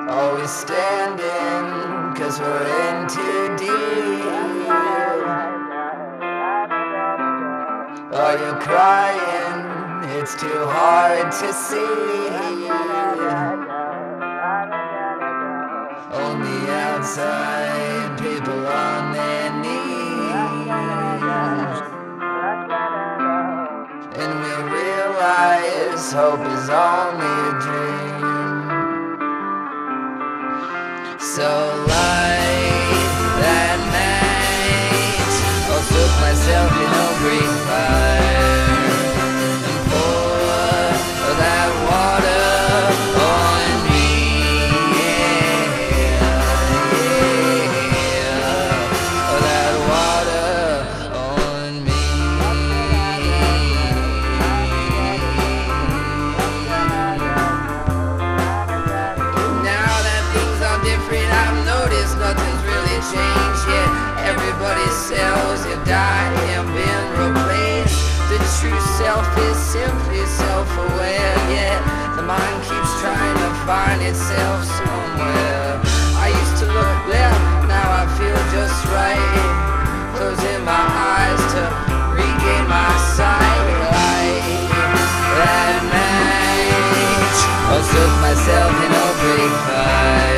always standing, 'cause we're in too deep. Are you crying? It's too hard to see. On the outside, people on their knees, and we realize hope is only a dream. So light that match, I'll soak myself in a great fire and pour that water on me. That water on me. Now that things are different, I've noticed nothing's really changed yet. Everybody's cells have died and been replaced. The true self is simply self-aware, yet the mind keeps trying to find itself somewhere. I used to look left, now I feel just right. Closing my eyes to regain my sight. Light that match, I'll soak myself in a great fire.